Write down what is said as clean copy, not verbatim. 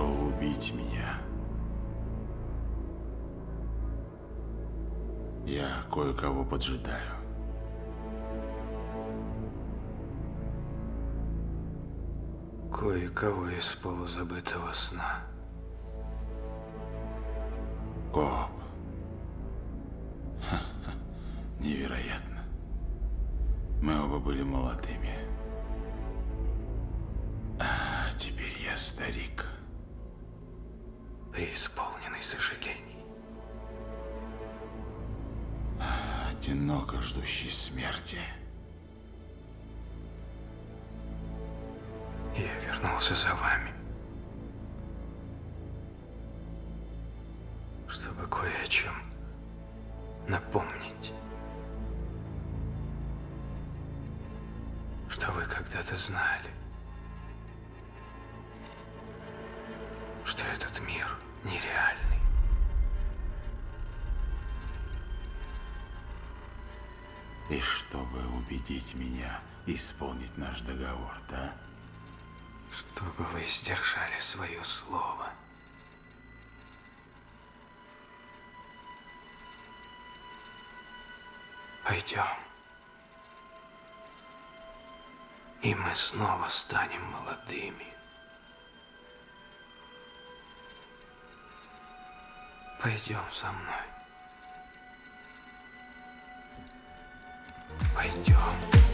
пришел убить меня. Я кое-кого поджидаю. Кое-кого из полузабытого сна. Коп. Ха-ха. Невероятно. Мы оба были молодыми. А теперь я старик. Преисполненный сожалений. Одиноко ждущий смерти. Я вернулся за вами, чтобы кое о чем напомнить, что вы когда-то знали, что этот мир нереальный. И чтобы убедить меня исполнить наш договор, да? Чтобы вы сдержали свое слово. Пойдем. И мы снова станем молодыми. Пойдем со мной. Пойдем.